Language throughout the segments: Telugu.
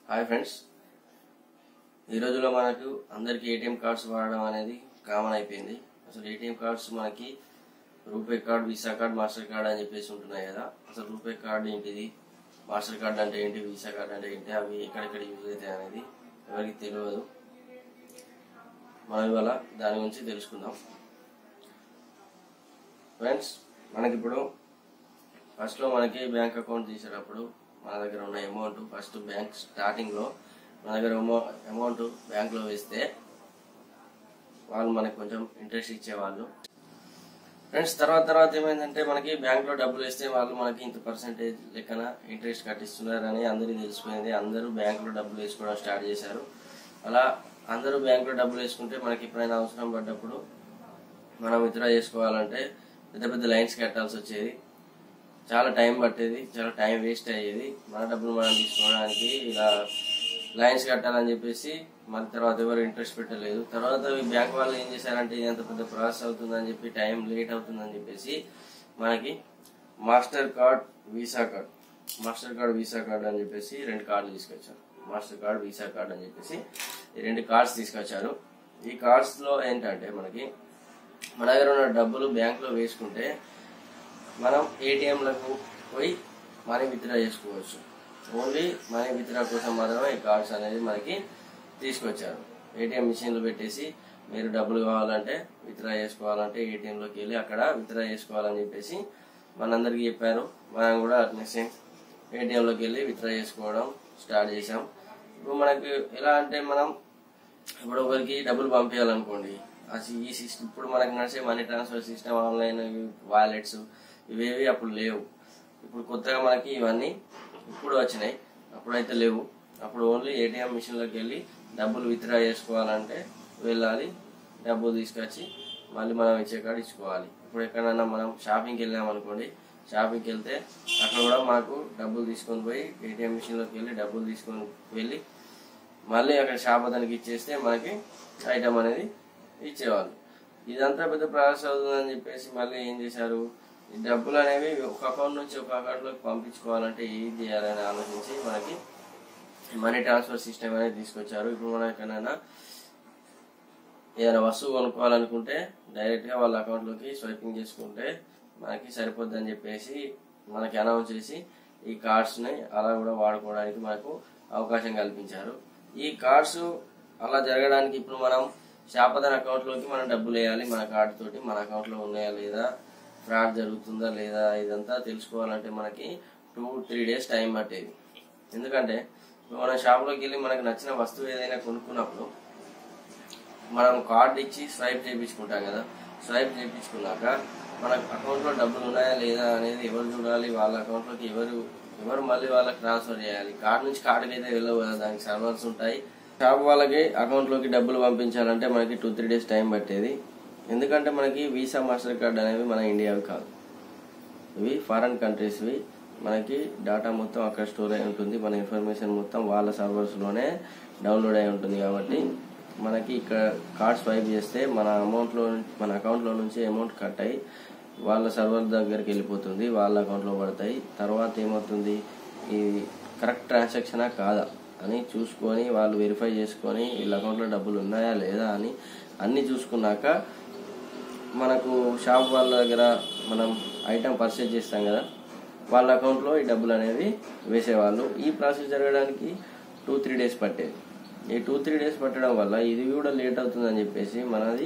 హాయ్ ఫ్రెండ్స్, ఈ రోజుల్లో మనకు అందరికీ ఏటీఎం కార్డ్స్ వాడడం అనేది కామన్ అయిపోయింది. అసలు ఏటీఎం కార్డ్స్ మనకి RuPay card, Visa card, master card అని చెప్పేసి ఉంటున్నాయి కదా. అసలు రూపే కార్డ్ ఏంటిది, మాస్టర్ కార్డ్ అంటే ఏంటి, వీసా కార్డ్ అంటే ఏంటి, అవి ఎక్కడెక్కడ యూజ్ అవుతాయి అనేది ఎవరికి తెలియదు. మనం ఇవాళ దాని గురించి తెలుసుకుందాం. ఫ్రెండ్స్, మనకిప్పుడు ఫస్ట్లో మనకి బ్యాంక్ అకౌంట్ తీసేటప్పుడు మన దగ్గర ఉన్న అమౌంట్ ఫస్ట్ బ్యాంక్ స్టార్టింగ్లో మన దగ్గర అమౌంట్ బ్యాంక్లో వేస్తే వాళ్ళు మనకి కొంచెం ఇంట్రెస్ట్ ఇచ్చేవాళ్ళు. ఫ్రెండ్స్, తర్వాత ఏమైందంటే మనకి బ్యాంక్లో డబ్బులు వేస్తే వాళ్ళు మనకి ఇంత పర్సెంటేజ్ లెక్కన ఇంట్రెస్ట్ కట్టిస్తున్నారని అందరికీ తెలిసిపోయింది. అందరూ బ్యాంకులో డబ్బులు వేసుకోవడం స్టార్ట్ చేశారు. అలా అందరూ బ్యాంకులో డబ్బులు వేసుకుంటే మనకి ఎప్పుడైనా అవసరం పడ్డప్పుడు మనం విత్డ్రా చేసుకోవాలంటే పెద్ద పెద్ద లైన్స్ కట్టాల్సి వచ్చేది. చాలా టైం పట్టేది, చాలా టైం వేస్ట్ అయ్యేది. మన డబ్బులు మనం తీసుకోవడానికి ఇలా లైన్స్ కట్టాలని చెప్పేసి మన తర్వాత ఎవరు ఇంట్రెస్ట్ పెట్టలేదు. తర్వాత ఈ బ్యాంక్ వాళ్ళు ఏం చేశారంటే ఎంత పెద్ద ప్రాసెస్ అవుతుందని చెప్పి, టైం లేట్ అవుతుందని చెప్పేసి మనకి మాస్టర్ కార్డ్, వీసా కార్డ్ అని చెప్పేసి రెండు కార్డులు తీసుకొచ్చారు. మాస్టర్ కార్డ్, వీసా కార్డ్ అని చెప్పేసి ఈ రెండు కార్డ్స్ తీసుకొచ్చారు. ఈ కార్డ్స్లో ఏంటంటే మనకి మన దగ్గర ఉన్న డబ్బులు బ్యాంక్లో వేసుకుంటే మనం ఏటీఎంలకు పోయి మనీ విత్డ్రా చేసుకోవచ్చు. ఓన్లీ మనీ విత్డ్రా కోసం మాత్రమే ఈ కార్డ్స్ అనేది మనకి తీసుకొచ్చారు. ఏటీఎం మిషన్లు పెట్టేసి మీరు డబ్బులు కావాలంటే విత్డ్రా చేసుకోవాలంటే ఏటీఎంలోకి వెళ్ళి అక్కడ విత్డ్రా చేసుకోవాలని చెప్పేసి మనందరికీ చెప్పారు. మనం కూడా అట్నే సేమ్ ఏటీఎంలోకి వెళ్ళి విత్డ్రా చేసుకోవడం స్టార్ట్ చేసాం. ఇప్పుడు మనకి ఎలా అంటే మనం ఇప్పుడు ఒకరికి డబ్బులు పంపించాలనుకోండి, ఈ సిస్టమ్ ఇప్పుడు మనకి నడిచే money transfer system, online wallets ఇవేవి అప్పుడు లేవు. ఇప్పుడు కొత్తగా మనకి ఇవన్నీ ఇప్పుడు వచ్చినాయి, అప్పుడైతే లేవు. అప్పుడు ఓన్లీ ఏటీఎం మిషన్లోకి వెళ్ళి డబ్బులు విత్డ్రా చేసుకోవాలంటే వెళ్ళాలి, డబ్బులు తీసుకొచ్చి మళ్ళీ మనం ఇచ్చే కాడ ఇచ్చుకోవాలి. ఇప్పుడు ఎక్కడైనా మనం షాపింగ్కి వెళ్ళామనుకోండి, షాపింగ్కి వెళ్తే అక్కడ కూడా మాకు డబ్బులు తీసుకొని పోయి ఏటీఎం మిషన్లోకి వెళ్ళి డబ్బులు తీసుకొని వెళ్ళి మళ్ళీ అక్కడ షాప్ అతనికి ఇచ్చేస్తే మనకి ఐటమ్ అనేది ఇచ్చేవాళ్ళు. ఇదంతా పెద్ద ప్రాసెస్ అవుతుందని చెప్పేసి మళ్ళీ ఏం చేశారు, ఈ డబ్బులు అనేవి ఒక అకౌంట్ నుంచి ఒక అకౌంట్లోకి పంపించుకోవాలంటే ఏం చేయాలని ఆలోచించి మనకి మనీ ట్రాన్స్ఫర్ సిస్టమ్ అనేది తీసుకొచ్చారు. ఇప్పుడు మనం ఎక్కడైనా ఏదైనా వస్తువు కొనుక్కోవాలనుకుంటే డైరెక్ట్గా వాళ్ళ అకౌంట్లోకి స్వైపింగ్ చేసుకుంటే మనకి సరిపోద్దని చెప్పేసి మనకి అనౌన్స్ చేసి ఈ కార్డ్స్ని అలా కూడా వాడుకోవడానికి మనకు అవకాశం కల్పించారు. ఈ కార్డ్స్ అలా జరగడానికి ఇప్పుడు మనం షాపదన్ అకౌంట్లోకి మనం డబ్బులు వేయాలి. మన కార్డు తోటి మన అకౌంట్లో ఉన్నాయా లేదా, ఫ్రాడ్ జరుగుతుందా లేదా, ఇదంతా తెలుసుకోవాలంటే మనకి 2-3 డేస్ టైం పట్టేది. ఎందుకంటే మనం షాప్లోకి వెళ్ళి మనకు నచ్చిన వస్తువు ఏదైనా కొనుక్కున్నప్పుడు మనం కార్డు ఇచ్చి స్వైప్ చేయించుకుంటాం కదా. స్వైప్ చేయించుకున్నాక మన అకౌంట్లో డబ్బులు ఉన్నాయా లేదా అనేది ఎవరు చూడాలి, వాళ్ళ అకౌంట్లోకి ఎవరు మళ్ళీ వాళ్ళకి ట్రాన్స్ఫర్ చేయాలి. కార్డు నుంచి కార్డుకి అయితే వెళ్ళవు కదా, దానికి సర్వర్స్ ఉంటాయి. షాప్ వాళ్ళకి అకౌంట్లోకి డబ్బులు పంపించాలంటే మనకి 2-3 డేస్ టైం పట్టేది. ఎందుకంటే మనకి వీసా, మాస్టర్ కార్డ్ అనేవి మన ఇండియావి కాదు, ఇవి ఫారెన్ కంట్రీస్వి. మనకి డేటా మొత్తం అక్కడ స్టోర్ అయి ఉంటుంది, మన ఇన్ఫర్మేషన్ మొత్తం వాళ్ళ సర్వర్స్లోనే డౌన్లోడ్ అయి ఉంటుంది. కాబట్టి మనకి ఇక్కడ కార్డ్ స్వైప్ చేస్తే మన అకౌంట్లో నుంచి అమౌంట్ కట్ అయ్యి వాళ్ళ సర్వర్ దగ్గరికి వెళ్ళిపోతుంది, వాళ్ళ అకౌంట్లో పడతాయి. తర్వాత ఏమవుతుంది, ఈ కరెక్ట్ ట్రాన్సాక్షనా కాదా అని చూసుకొని వాళ్ళు వెరిఫై చేసుకొని వీళ్ళ అకౌంట్లో డబ్బులు ఉన్నాయా లేదా అని అన్నీ చూసుకున్నాక మనకు షాప్ వాళ్ళ దగ్గర మనం ఐటమ్ పర్చేజ్ చేస్తాం కదా, వాళ్ళ అకౌంట్లో ఈ డబ్బులు అనేవి వేసేవాళ్ళు. ఈ ప్రాసెస్ జరగడానికి 2-3 డేస్ పట్టేది. ఈ 2-3 డేస్ పట్టడం వల్ల ఇది కూడా లేట్ అవుతుందని చెప్పేసి మనది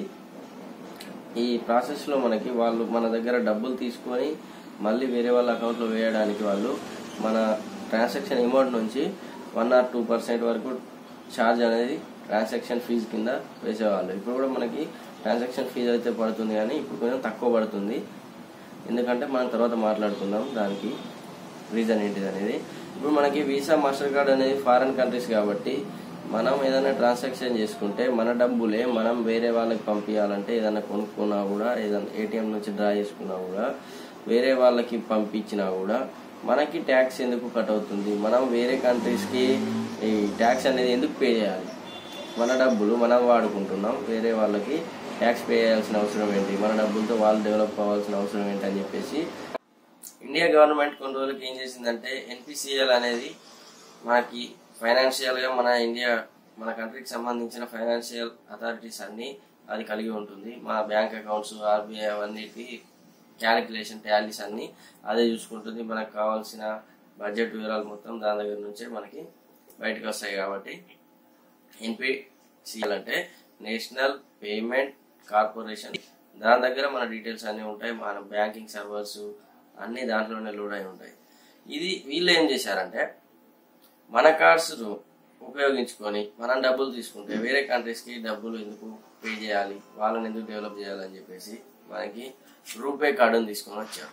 ఈ ప్రాసెస్లో మనకి వాళ్ళు మన దగ్గర డబ్బులు తీసుకొని మళ్ళీ వేరే వాళ్ళ అకౌంట్లో వేయడానికి వాళ్ళు మన ట్రాన్సాక్షన్ అమౌంట్ నుంచి 1-2% వరకు ఛార్జ్ అనేది ట్రాన్సాక్షన్ ఫీజు కింద వేసేవాళ్ళు. ఇప్పుడు కూడా మనకి ట్రాన్సాక్షన్ ఫీజు అయితే పడుతుంది, కానీ ఇప్పుడు కొంచెం తక్కువ పడుతుంది. ఎందుకంటే మనం తర్వాత మాట్లాడుకుందాం దానికి రీజన్ ఏంటిది అనేది. ఇప్పుడు మనకి వీసా, మాస్టర్ కార్డ్ అనేది ఫారెన్ కంట్రీస్ కాబట్టి మనం ఏదైనా ట్రాన్సాక్షన్ చేసుకుంటే మన డబ్బులే మనం వేరే వాళ్ళకి పంపించాలంటే ఏదైనా కొనుక్కున్నా కూడా, ఏదైనా ఏటీఎం నుంచి డ్రా చేసుకున్నా కూడా, వేరే వాళ్ళకి పంపించినా కూడా మనకి ట్యాక్స్ ఎందుకు కట్ అవుతుంది? మనం వేరే కంట్రీస్కి ఈ ట్యాక్స్ అనేది ఎందుకు పే చేయాలి? మన డబ్బులు మనం వాడుకుంటున్నాం, వేరే వాళ్ళకి ట్యాక్స్ పే చేయాల్సిన అవసరం ఏంటి? మన డబ్బులతో వాళ్ళు డెవలప్ అవ్వాల్సిన అవసరం ఏంటి అని చెప్పేసి ఇండియా గవర్నమెంట్ కొన్ని రోజులకి ఏం చేసిందంటే ఎన్పిసిఎల్ అనేది మనకి ఫైనాన్షియల్గా మన కంట్రీకి సంబంధించిన ఫైనాన్షియల్ అథారిటీస్ అన్నీ అది కలిగి ఉంటుంది. మన బ్యాంక్ అకౌంట్స్, ఆర్బీఐ అవన్నిటి క్యాలిక్యులేషన్ టాలీస్ అన్నీ అదే చూసుకుంటుంది. మనకు కావాల్సిన బడ్జెట్ వివరాలు మొత్తం దాని దగ్గర నుంచే మనకి బయటకు వస్తాయి. కాబట్టి ఎన్పిసిఎల్ అంటే నేషనల్ పేమెంట్ కార్పొరేషన్, దాని దగ్గర మన డీటెయిల్స్ అన్నీ ఉంటాయి. మన బ్యాంకింగ్ సర్వర్స్ అన్నీ దాంట్లోనే లోడ్ అయి ఉంటాయి. వీళ్ళు ఏం చేశారంటే మన కార్డ్స్ ఉపయోగించుకొని మనం డబ్బులు తీసుకుంటే వేరే కంట్రీస్కి డబ్బులు ఎందుకు పే చేయాలి, వాళ్ళని ఎందుకు డెవలప్ చేయాలని చెప్పేసి మనకి రూపే కార్డుని తీసుకొని వచ్చారు.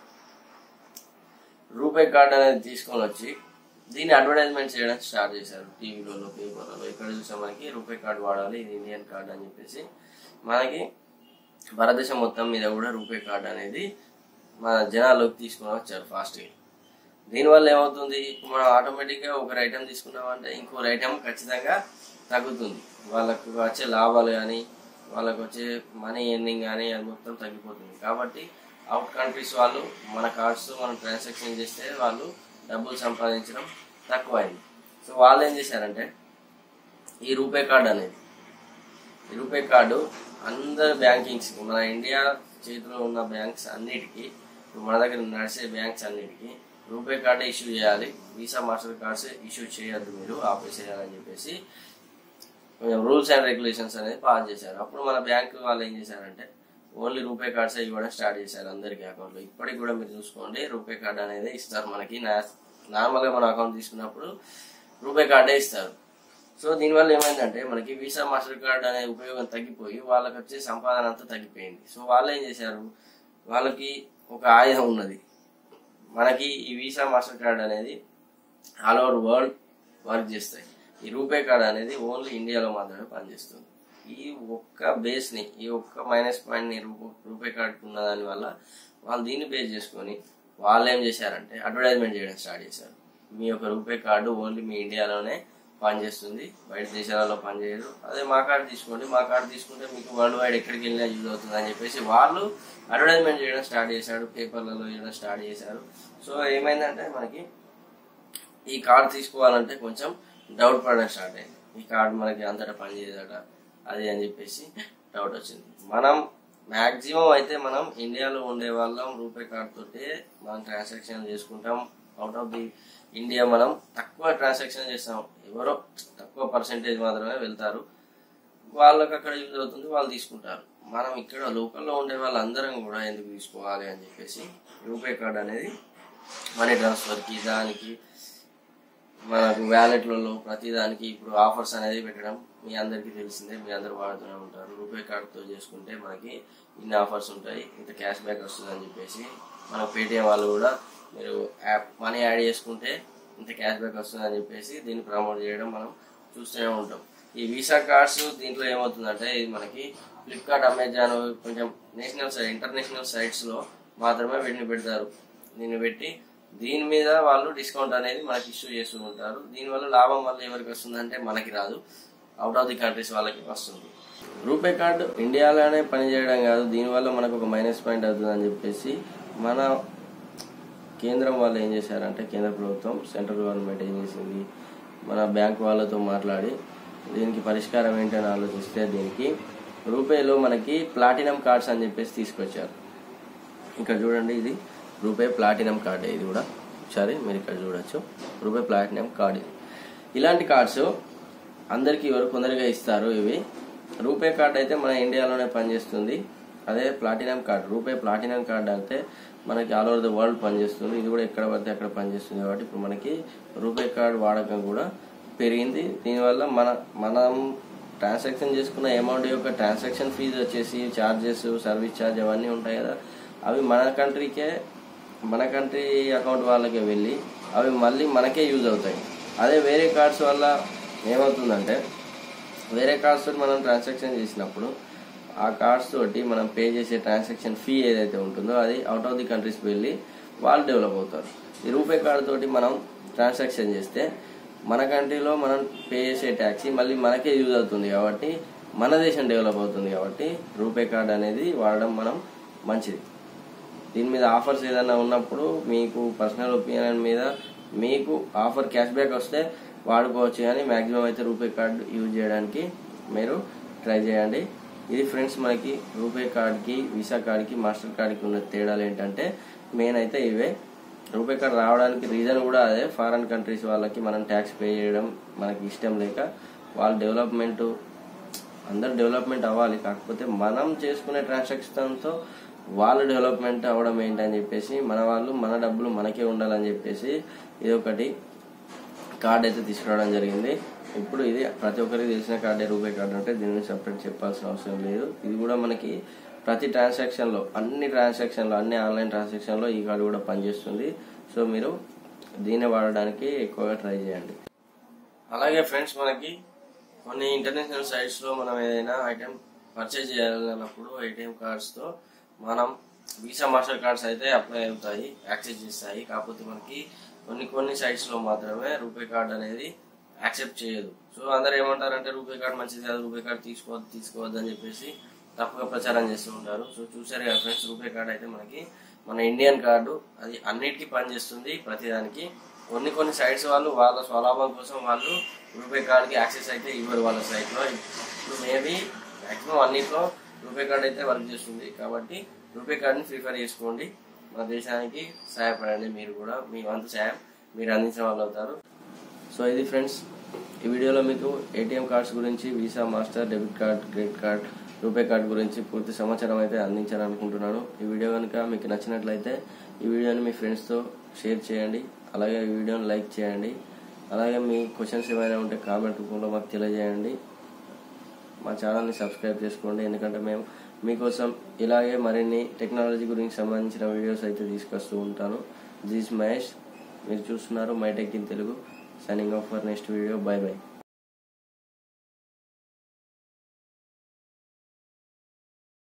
రూపే కార్డు అనేది తీసుకొని వచ్చి దీన్ని అడ్వర్టైజ్మెంట్ చేయడం స్టార్ట్ చేశారు. టీవీలలో, పేపర్లలో ఇక్కడ చూసాం మనకి రూపే కార్డు వాడాలి, ఇది ఇండియన్ కార్డు అని చెప్పేసి మనకి భారతదేశం మొత్తం మీద కూడా రూపే కార్డు అనేది మన జనాల్లోకి తీసుకొని వచ్చారు ఫాస్ట్గా. దీనివల్ల ఏమవుతుంది, మనం ఆటోమేటిక్గా ఒక ఐటెం తీసుకున్నామంటే ఇంకో ఐటెం ఖచ్చితంగా తగ్గుతుంది. వాళ్ళకు వచ్చే లాభాలు కానీ వాళ్ళకు వచ్చే మనీ ఎర్నింగ్ కానీ అది మొత్తం తగ్గిపోతుంది. కాబట్టి అవుట్ కంట్రీస్ వాళ్ళు మన కార్డ్స్ మనం ట్రాన్సాక్షన్ చేస్తే వాళ్ళు డబ్బులు సంపాదించడం తక్కువైంది. సో వాళ్ళు ఏం చేశారంటే ఈ రూపే కార్డు అందరు బ్యాంకింగ్స్, మన ఇండియా చేతిలో ఉన్న బ్యాంక్స్ అన్నిటికీ, మన దగ్గర నడిచే బ్యాంక్స్ అన్నిటికీ రూపే కార్డే ఇష్యూ చేయాలి, వీసా మాస్టర్ కార్డ్స్ ఇష్యూ చేయొద్దు, మీరు ఆపేసేయాలని చెప్పేసి కొంచెం రూల్స్ అండ్ రెగ్యులేషన్స్ అనేది పాస్ చేశారు. అప్పుడు మన బ్యాంకు వాళ్ళు ఏం చేశారంటే ఓన్లీ రూపే కార్డ్స్ ఇవ్వడం స్టార్ట్ చేశారు అందరికీ అకౌంట్లో. ఇప్పటికి కూడా మీరు చూసుకోండి రూపే కార్డ్ అనేది ఇస్తారు మనకి. నార్మల్గా మన అకౌంట్ తీసుకున్నప్పుడు రూపే కార్డే ఇస్తారు. సో దీనివల్ల ఏమైందంటే మనకి వీసా మాస్టర్ కార్డ్ అనే ఉపయోగం తగ్గిపోయి వాళ్ళకి వచ్చే సంపాదన అంతా తగ్గిపోయింది. సో వాళ్ళు ఏం చేశారు, వాళ్ళకి ఒక ఆయుధం ఉన్నది. మనకి ఈ వీసా మాస్టర్ కార్డ్ అనేది ఆల్ ఓవర్ వరల్డ్ వర్క్ చేస్తాయి. ఈ రూపే కార్డ్ అనేది ఓన్లీ ఇండియాలో మాత్రమే పనిచేస్తుంది. ఈ ఒక్క బేస్ని, ఈ ఒక్క మైనస్ పాయింట్ని రూపే కార్డుకు ఉన్న దాని వల్ల వాళ్ళు దీన్ని బేస్ చేసుకొని వాళ్ళు ఏం చేశారంటే అడ్వర్టైజ్మెంట్ చేయడం స్టార్ట్ చేశారు. మీ యొక్క రూపే కార్డు ఓన్లీ మీ ఇండియాలోనే పనిచేస్తుంది, బయట దేశాలలో పనిచేయదు. అదే మా కార్డు తీసుకోండి, మా కార్డు తీసుకుంటే మీకు వరల్డ్ వైడ్ ఎక్కడికి వెళ్ళినా యూజ్ అవుతుంది అని చెప్పేసి వాళ్ళు అడ్వర్టైజ్మెంట్ చేయడం స్టార్ట్ చేశారు, పేపర్లలో చేయడం స్టార్ట్ చేశారు. సో ఏమైందంటే మనకి ఈ కార్డు తీసుకోవాలంటే కొంచెం డౌట్ పడడం స్టార్ట్ అయింది. ఈ కార్డు మనకి అంతటా పనిచేయదట అది అని చెప్పేసి డౌట్ వచ్చింది. మనం మ్యాక్సిమం అయితే మనం ఇండియాలో ఉండే వాళ్ళం రూపే కార్డు తోటే మనం ట్రాన్సాక్షన్ చేసుకుంటాం. అవుట్ ఆఫ్ ది ఇండియా మనం తక్కువ ట్రాన్సాక్షన్ చేస్తాం, ఎవరో తక్కువ పర్సెంటేజ్ మాత్రమే వెళ్తారు, వాళ్ళకి అక్కడ యూజ్ అవుతుంది, వాళ్ళు తీసుకుంటారు. మనం ఇక్కడ లోకల్లో ఉండే వాళ్ళందరం కూడా ఎందుకు తీసుకోవాలి అని చెప్పేసి రూపే కార్డ్ అనేది మనీ ట్రాన్స్ఫర్కి, దానికి మనకు వ్యాలెట్లలో ప్రతిదానికి ఇప్పుడు ఆఫర్స్ అనేది పెట్టడం మీ అందరికీ తెలిసిందే, మీ అందరూ వాడుతూనే ఉంటారు. రూపే కార్డుతో చేసుకుంటే మనకి ఇన్ని ఆఫర్స్ ఉంటాయి, ఇంత క్యాష్ బ్యాక్ వస్తుంది అని చెప్పేసి మన పేటిఎం వాళ్ళు కూడా మీరు మనీ యాడ్ చేసుకుంటే ఇంత క్యాష్ బ్యాక్ వస్తుంది అని చెప్పేసి దీన్ని ప్రమోట్ చేయడం మనం చూస్తూనే ఉంటాం. ఈ వీసా కార్డ్స్ దీంట్లో ఏమవుతుందంటే ఇది మనకి ఫ్లిప్కార్ట్, అమెజాన్ కొంచెం ఇంటర్నేషనల్ సైట్స్లో మాత్రమే వీటిని పెడతారు. దీన్ని పెట్టి దీని మీద వాళ్ళు డిస్కౌంట్ అనేది మనకి ఇష్యూ చేస్తూ ఉంటారు. దీనివల్ల లాభం వల్ల ఎవరికి వస్తుందంటే మనకి రాదు, అవుట్ ఆఫ్ ది కంట్రీస్ వాళ్ళకి వస్తుంది. రూపే కార్డు ఇండియాలోనే పనిచేయడం కాదు, దీనివల్ల మనకు ఒక మైనస్ పాయింట్ అవుతుంది అని చెప్పేసి మన కేంద్రం వాళ్ళు ఏం చేశారంటే, కేంద్ర ప్రభుత్వం, సెంట్రల్ గవర్నమెంట్ ఏం చేసింది, మన బ్యాంక్ వాళ్ళతో మాట్లాడి దీనికి పరిష్కారం ఏంటని ఆలోచిస్తే దీనికి రూపేలో మనకి ప్లాటినం కార్డ్స్ అని చెప్పేసి తీసుకొచ్చారు. ఇక్కడ చూడండి, ఇది రూపే ప్లాటినం కార్డ్, ఇది కూడా ఒకసారి మీరు ఇక్కడ చూడొచ్చు, రూపే ప్లాటినం కార్డ్. ఇలాంటి కార్డ్స్ అందరికీ కొందరిగా ఇస్తారు. ఇవి రూపే కార్డ్ అయితే మన ఇండియాలోనే పనిచేస్తుంది. అదే platinum card, RuPay platinum card అంటే మనకి ఆల్ ఓవర్ ద వరల్డ్ పనిచేస్తుంది. ఇది కూడా ఎక్కడ పడితే అక్కడ పనిచేస్తుంది. కాబట్టి ఇప్పుడు మనకి రూపే కార్డ్ వాడకం కూడా పెరిగింది. దీనివల్ల మనం ట్రాన్సాక్షన్ చేసుకున్న అమౌంట్ యొక్క ట్రాన్సాక్షన్ ఫీజు వచ్చేసి చార్జెస్, సర్వీస్ ఛార్జ్ అవన్నీ ఉంటాయి కదా, అవి మన కంట్రీ అకౌంట్ వాళ్ళకే వెళ్ళి అవి మళ్ళీ మనకే యూజ్ అవుతాయి. అదే వేరే కార్డ్స్ వల్ల ఏమవుతుందంటే, వేరే కార్డ్స్ తోటి మనం ట్రాన్సాక్షన్ చేసినప్పుడు ఆ కార్డ్స్ తోటి మనం పే చేసే ట్రాన్సాక్షన్ ఫీ ఏదైతే ఉంటుందో అది అవుట్ ఆఫ్ ది కంట్రీస్కి వెళ్ళి వాళ్ళు డెవలప్ అవుతారు. ఈ రూపే కార్డు తోటి మనం ట్రాన్సాక్షన్ చేస్తే మన కంట్రీలో మనం పే చేసే ట్యాక్సీ మళ్ళీ మనకే యూజ్ అవుతుంది. కాబట్టి మన దేశం డెవలప్ అవుతుంది. కాబట్టి రూపే కార్డ్ అనేది వాడడం మనం మంచిది. దీని మీద ఆఫర్స్ ఏదైనా ఉన్నప్పుడు మీకు పర్సనల్ ఒపీనియన్ మీద మీకు ఆఫర్ క్యాష్ బ్యాక్ వస్తే వాడుకోవచ్చు, కానీ మ్యాక్సిమం అయితే రూపే కార్డ్ యూజ్ చేయడానికి మీరు ట్రై చేయండి. ఇది ఫ్రెండ్స్ మనకి రూపే కార్డ్కి, వీసా కార్డ్కి, మాస్టర్ కార్డ్కి ఉన్న తేడాలు ఏంటంటే మెయిన్ అయితే ఇవే. రూపే కార్డ్ రావడానికి రీజన్ కూడా అదే. ఫారెన్ కంట్రీస్ వాళ్ళకి మనం ట్యాక్స్ పే చేయడం మనకి ఇష్టం లేక, వాళ్ళ డెవలప్మెంట్, అందరు డెవలప్మెంట్ అవ్వాలి, కాకపోతే మనం చేసుకునే ట్రాన్సాక్షన్తో వాళ్ళ డెవలప్మెంట్ అవ్వడం ఏంటని చెప్పేసి మన వాళ్ళు మన డబ్బులు మనకే ఉండాలని చెప్పేసి ఇది ఒకటి కార్డ్ అయితే తీసుకురావడం జరిగింది. ఇప్పుడు ఇది ప్రతి ఒక్కరికి తెలిసిన కార్డే రూపే కార్డు అంటే దీని గురించి సపరేట్ చెప్పాల్సిన అవసరం లేదు. ఇది కూడా మనకి ప్రతి ట్రాన్సాక్షన్లో, అన్ని ఆన్లైన్ ట్రాన్సాక్షన్లో ఈ కార్డు కూడా పనిచేస్తుంది. సో మీరు దీన్ని వాడడానికి ఎక్కువగా ట్రై చేయండి. అలాగే ఫ్రెండ్స్ మనకి కొన్ని ఇంటర్నేషనల్ సైట్స్లో మనం ఏదైనా ఐటెం పర్చేజ్ చేయాలన్నప్పుడు ఏటీఎం కార్డ్స్తో మనం వీసా మాస్టర్ కార్డ్స్ అయితే అప్లై అవుతాయి, యాక్సెస్ చేస్తాయి. కాకపోతే మనకి కొన్ని సైట్స్లో మాత్రమే రూపే కార్డ్ అనేది యాక్సెప్ట్ చేయదు. సో అందరు ఏమంటారంటే రూపే కార్డ్ మంచిది కాదు, రూపే కార్డ్ తీసుకోవద్దు అని చెప్పేసి తప్పుగా ప్రచారం చేస్తూ ఉంటారు. సో చూసారు కదా ఫ్రెండ్స్, రూపే కార్డ్ అయితే మనకి మన ఇండియన్ కార్డు, అది అన్నిటికీ పనిచేస్తుంది ప్రతిదానికి. కొన్ని సైట్స్ వాళ్ళు వాళ్ళ స్వలాభం కోసం వాళ్ళు రూపే కార్డ్కి యాక్సెస్ అయితే ఇవ్వరు వాళ్ళ సైట్లో. ఇప్పుడు మేబీ మ్యాక్సిమం అన్నిట్లో రూపే కార్డ్ అయితే వర్క్ చేస్తుంది. కాబట్టి రూపే కార్డ్ని ప్రిఫర్ చేసుకోండి. మన దేశానికి సహాయపడండి. మీరు కూడా మీ వంతు సాయం మీరు అందించిన వాళ్ళు అవుతారు. సో ఇది ఫ్రెండ్స్, ఈ వీడియోలో మీకు ఏటీఎం కార్డ్స్ గురించి, Visa, master, debit card, credit card, RuPay card గురించి పూర్తి సమాచారం అయితే అందించాలనుకుంటున్నాను. ఈ వీడియో కనుక మీకు నచ్చినట్లయితే ఈ వీడియోని మీ ఫ్రెండ్స్తో షేర్ చేయండి. అలాగే ఈ వీడియోని లైక్ చేయండి. అలాగే మీ క్వశ్చన్స్ ఏమైనా ఉంటే కామెంట్ రూపంలో మాకు తెలియజేయండి. మా ఛానల్ని సబ్స్క్రైబ్ చేసుకోండి, ఎందుకంటే మేము మీకోసం ఇలాగే మరిన్ని టెక్నాలజీ గురించి సంబంధించిన వీడియోస్ అయితే తీసుకొస్తూ ఉంటాను. దిస్ మహేష్, మీరు చూస్తున్నారు my tech in Telugu. Signing off for next video. Bye by.